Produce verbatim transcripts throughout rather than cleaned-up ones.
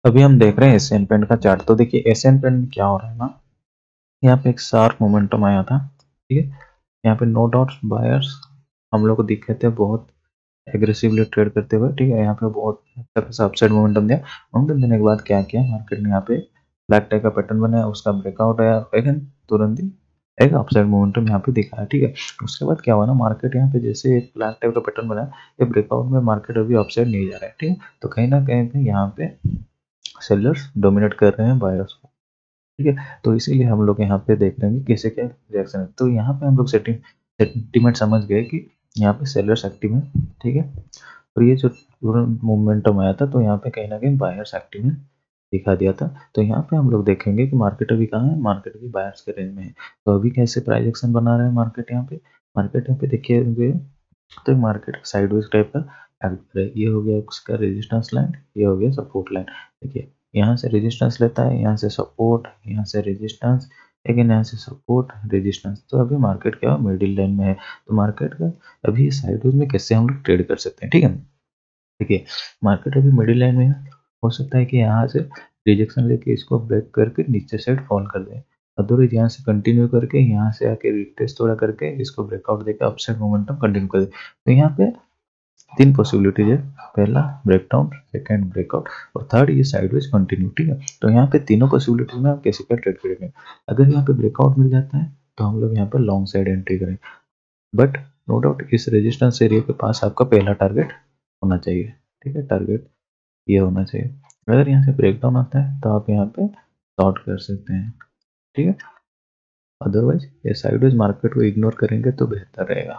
अभी हम देख रहे हैं एशियन पेंट का चार्ट। तो देखिए एशियन पेंट में क्या हो रहा है ना, यहाँ पे एक शार्प मोमेंटम आया था, ठीक है। यहाँ पे नो डाउट बायर्स हम लोग को दिखे थे बहुत एग्रेसिवली ट्रेड करते हुए, ठीक है। यहाँ पे बहुत अच्छा खासा अपसाइड मोमेंटम दिया। मोमेंटम देने के बाद क्या किया मार्केट ने, यहाँ पे ब्लैक टाइप का पैटर्न बनाया, उसका ब्रेकआउट आया, लेकिन तुरंत ही एक अपसाइड मोमेंटम यहाँ पे दिखाया, ठीक है। उसके बाद क्या हुआ ना, मार्केट यहाँ पे जैसे एक ब्लैक टाइप का पैटर्न बनाया, ये ब्रेकआउट में मार्केट अभी अपसाइड नहीं जा रहा है, ठीक है। तो कहीं ना कहीं पे यहाँ पे सेलर्स डोमिनेट कर रहे हैं बायर्स को, ठीक है। तो इसीलिए हम लोग यहाँ पे देख रहे हैं कि कैसे क्या रिएक्शन है। तो यहाँ पे हम लोग सेटिंग सेंटीमेंट समझ गए कि यहाँ पे सेलर्स एक्टिव है, ठीक है। और ये जो तुरंत मोमेंटम आया था, तो यहाँ पे कहीं ना कहीं बायर्स एक्टिव में दिखा दिया था। तो यहाँ पे हम लोग देखेंगे कि मार्केट अभी कहाँ है, मार्केट अभी बायर्स के रेंज में है। तो अभी कैसे प्राइस एक्शन बना रहे हैं मार्केट, यहाँ पे मार्केट यहाँ पे देखिए, तो मार्केट साइडवेज टाइप का एक्ट कर रहा है। ये हो गया उसका रेजिस्टेंस लाइन, ये हो गया सपोर्ट लाइन। देखिए यहाँ से रेजिस्टेंस लेता है, यहाँ से सपोर्ट, यहाँ से रेजिस्टेंस, लेकिन यहाँ से सपोर्ट रेजिस्टेंस। तो अभी मार्केट क्या मिडिल लाइन में है। तो मार्केट का अभी साइडवेज में कैसे हम लोग ट्रेड कर सकते हैं, ठीक है। देखिए मार्केट अभी मिडिल लाइन में है, हो सकता है कि यहाँ से रिजेक्शन लेके इसको ब्रेक करके नीचे साइड फॉल कर दे, अदरवाइज यहाँ से कंटिन्यू करके यहाँ से आके रिटेस्ट थोड़ा करके इसको ब्रेकआउट देकर अपसाइड मोमेंटम कंटिन्यू कर दे। तो यहाँ पे तीन पॉसिबिलिटीज है, पहला ब्रेकडाउन, सेकंड ब्रेकआउट और थर्ड ये साइडवेज कंटिन्यू, ठीक है। तो यहाँ पे तीनों पॉसिबिलिटीज में हम कैसे क्या ट्रेड करेंगे। अगर यहाँ पे ब्रेकआउट मिल जाता है तो हम लोग यहाँ पे लॉन्ग साइड एंट्री करें, बट नो डाउट इस रेजिस्टेंस एरिया के पास आपका पहला टारगेट होना चाहिए, ठीक है। टारगेट ये होना चाहिए। अगर यहाँ से ब्रेकडाउन आता है तो आप यहाँ पे शॉर्ट कर सकते हैं, ठीक है। अदरवाइज ये साइडवेज मार्केट को इग्नोर करेंगे तो बेहतर रहेगा।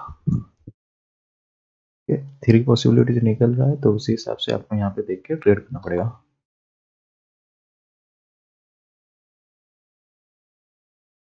थ्री पॉसिबिलिटीज निकल रहा है, तो उसी हिसाब से आपको यहाँ पे देख के ट्रेड करना पड़ेगा।